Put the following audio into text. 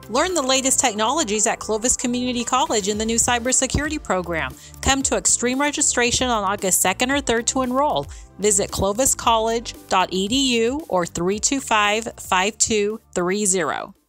Learn the latest technologies at Clovis Community College in the new cybersecurity program. Come to Extreme registration on August 2nd or 3rd to enroll. Visit cloviscollege.edu or 325-5230.